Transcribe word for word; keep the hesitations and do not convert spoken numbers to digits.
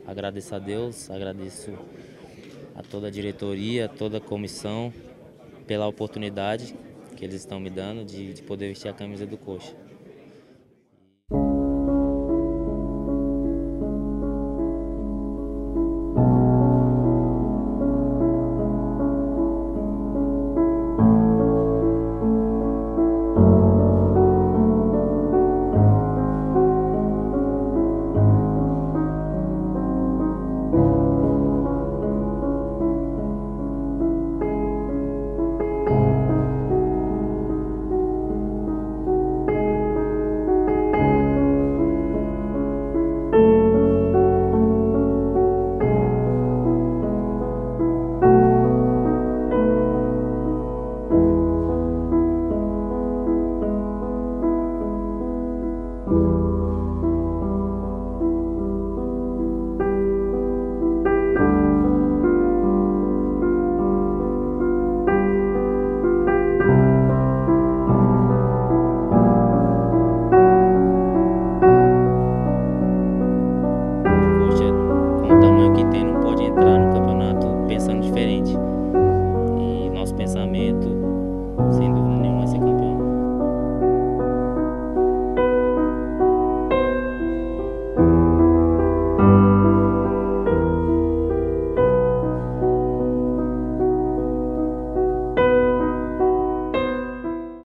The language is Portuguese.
agradeço a Deus, agradeço a toda a diretoria, a toda a comissão pela oportunidade que eles estão me dando de, de poder vestir a camisa do Coxa. Com o tamanho que tem, não pode entrar no campeonato pensando diferente.